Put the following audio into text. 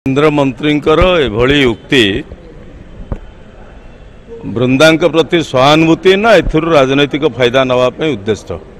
केंद्र मंत्री एभली उक्ति बृंदा प्रति सहानुभूति ना एथुर राजनैतिक फायदा नवाप उद्देश्य